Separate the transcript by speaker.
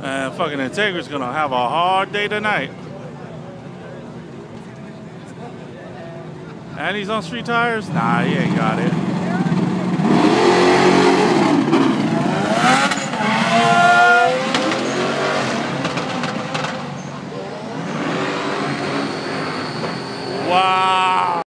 Speaker 1: And fucking Integra's gonna have a hard day tonight. And he's on street tires? Nah, he ain't got it.